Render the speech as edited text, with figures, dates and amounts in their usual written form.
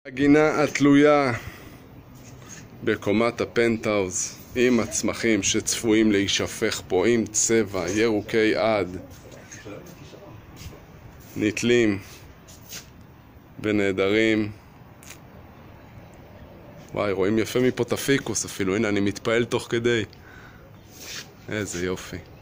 הגינה התלויה בקומת הפנטהאוז עם הצמחים שצפויים להישפך פה עם צבע ירוקי עד נתלים ונהדרים. וואי, רואים יפה מפה את הפיקוס אפילו. הנה, אני מתפעל תוך כדי. איזה יופי.